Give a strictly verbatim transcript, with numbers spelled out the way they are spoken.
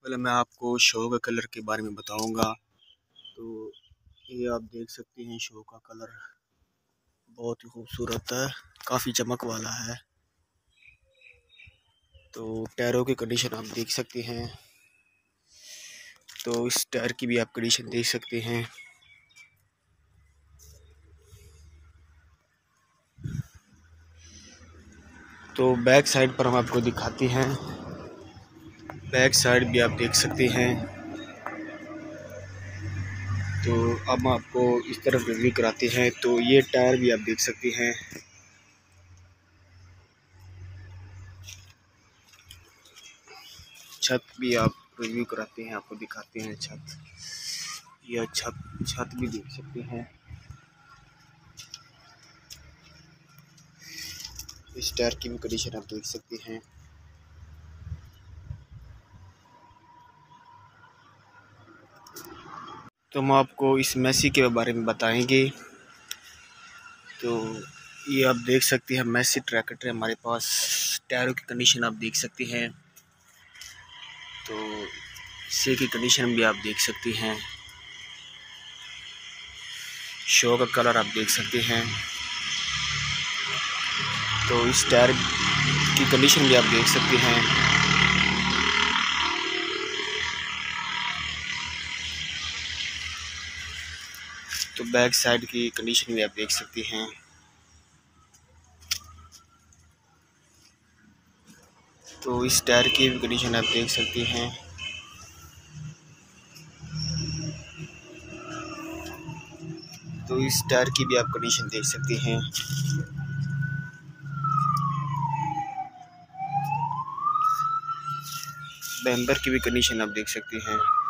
पहले मैं आपको शो का कलर के बारे में बताऊंगा। तो ये आप देख सकते हैं, शो का कलर बहुत ही खूबसूरत है, काफ़ी चमक वाला है। तो टायरों की कंडीशन आप देख सकते हैं। तो इस टायर की भी आप कंडीशन देख सकते हैं। तो बैक साइड पर हम आपको दिखाते हैं। बैक साइड भी आप देख सकते हैं। तो अब आपको इस तरफ रिव्यू कराते हैं। तो ये टायर भी आप देख सकते हैं। छत भी आप रिव्यू कराते हैं, आपको दिखाते हैं छत। यह छत छत भी देख सकते हैं। इस टायर की भी कंडीशन आप देख सकते हैं। तो हम आपको इस मैसी के बारे में बताएंगे। तो ये आप देख सकते हैं, मैसी ट्रैक्टर है हमारे पास। टायरों की कंडीशन आप देख सकते हैं। तो सी की कंडीशन भी आप देख सकते हैं। शो का कलर आप देख सकते हैं। तो इस टायर की कंडीशन भी आप देख सकते हैं। तो बैक साइड की कंडीशन भी आप देख सकते हैं। तो इस टायर की भी कंडीशन आप देख सकते हैं। तो इस टायर की भी आप कंडीशन देख सकते हैं। बैम्पर की भी कंडीशन आप देख सकते हैं।